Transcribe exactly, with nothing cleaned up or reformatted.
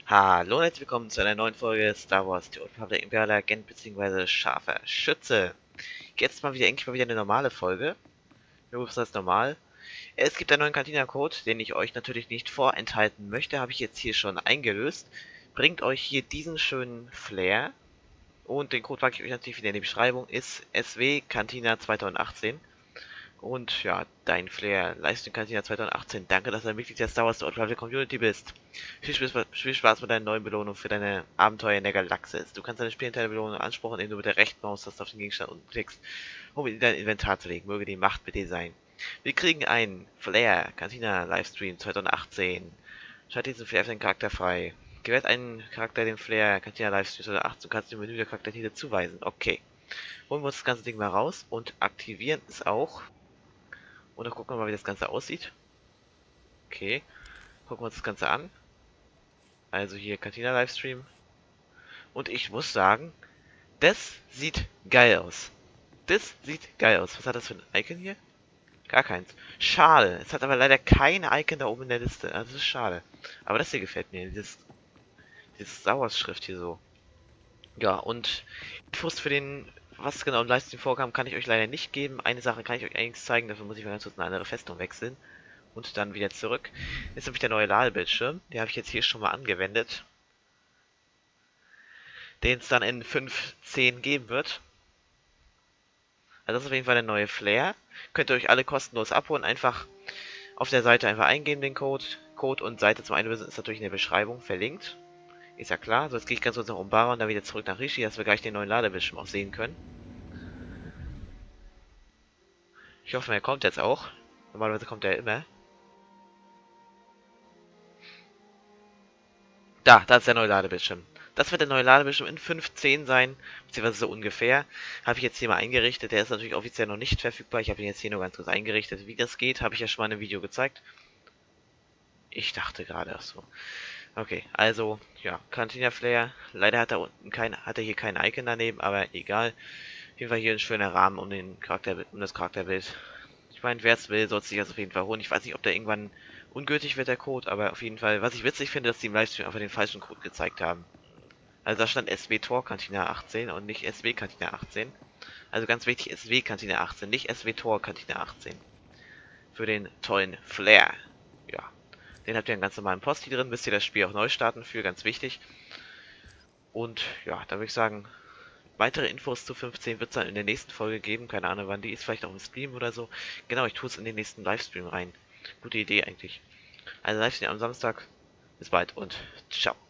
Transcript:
Hallo und herzlich willkommen zu einer neuen Folge Star Wars The Old Republic Imperial Agent bzw. Scharfer Schütze. Jetzt mal wieder endlich mal wieder eine normale Folge. Nur was heißt normal? Es gibt einen neuen Cantina-Code, den ich euch natürlich nicht vorenthalten möchte, habe ich jetzt hier schon eingelöst. Bringt euch hier diesen schönen Flair. Und den Code packe ich euch natürlich wieder in die Beschreibung. Ist S W Cantina zweitausendachtzehn. Und ja, dein Flair, Leistung Cantina zweitausendachtzehn. Danke, dass du ein Mitglied der Star Wars The Old Republic Community bist. Viel Spaß, viel Spaß mit deiner neuen Belohnung für deine Abenteuer in der Galaxis. Du kannst deine Spielanteile Belohnung anspruchen, indem du mit der rechten Maustaste auf den Gegenstand unten klickst, um ihn in dein Inventar zu legen. Möge die Macht mit dir sein. Wir kriegen einen Flair Cantina Livestream zweitausendachtzehn. Schalte diesen Flair für den Charakter frei. Gewährt einen Charakter den Flair Cantina Livestream zweitausendachtzehn und kannst dem Menü der Charaktertitel zuweisen. Okay. Holen wir uns das ganze Ding mal raus und aktivieren es auch. Und dann gucken wir mal, wie das Ganze aussieht. Okay. Gucken wir uns das Ganze an. Also hier Cantina Livestream. Und ich muss sagen, das sieht geil aus. Das sieht geil aus. Was hat das für ein Icon hier? Gar keins. Schade. Es hat aber leider kein Icon da oben in der Liste. Also das ist schade. Aber das hier gefällt mir. Dieses, dieses Star Wars Schrift hier so. Ja, und Infos für den, was genau im Livestream vorkam, kann ich euch leider nicht geben. Eine Sache kann ich euch allerdings zeigen. Dafür muss ich mal ganz kurz eine andere Festung wechseln. Und dann wieder zurück. Jetzt habe ich der neue Ladebildschirm. Den habe ich jetzt hier schon mal angewendet. Den es dann in fünf Punkt zehn geben wird. Also das ist auf jeden Fall der neue Flair. Könnt ihr euch alle kostenlos abholen. Einfach auf der Seite einfach eingeben den Code. Code und Seite zum Einlösen ist natürlich in der Beschreibung verlinkt. Ist ja klar. So, jetzt gehe ich ganz kurz nach Umbara und dann wieder zurück nach Rishi, dass wir gleich den neuen Ladebildschirm auch sehen können. Ich hoffe, er kommt jetzt auch. Normalerweise kommt er immer. Da, da ist der neue Ladebildschirm. Das wird der neue Ladebildschirm in fünf Punkt zehn sein, beziehungsweise so ungefähr. Habe ich jetzt hier mal eingerichtet. Der ist natürlich offiziell noch nicht verfügbar. Ich habe ihn jetzt hier nur ganz kurz eingerichtet. Wie das geht, habe ich ja schon mal in einem Video gezeigt. Ich dachte gerade, ach so. Okay, also, ja, Cantina Flair. Leider hat er unten kein, hat er hier kein Icon daneben, aber egal. Auf jeden Fall hier ein schöner Rahmen um den Charakter, um das Charakterbild. Ich meine, wer es will, soll sich das auf jeden Fall holen. Ich weiß nicht, ob der irgendwann ungültig wird, der Code, aber auf jeden Fall, was ich witzig finde, dass die im Livestream einfach den falschen Code gezeigt haben. Also da stand S W Tor Cantina achtzehn und nicht S W Cantina achtzehn. Also ganz wichtig, S W Cantina achtzehn, nicht S W Tor Cantina achtzehn. Für den tollen Flair. Ja. Den habt ihr einen ganz normalen Posti drin, müsst ihr das Spiel auch neu starten für, ganz wichtig. Und ja, da würde ich sagen, weitere Infos zu fünfzehn wird es dann in der nächsten Folge geben. Keine Ahnung, wann die ist, vielleicht auch im Stream oder so. Genau, ich tue es in den nächsten Livestream rein. Gute Idee eigentlich. Also Livestream am Samstag. Bis bald und ciao.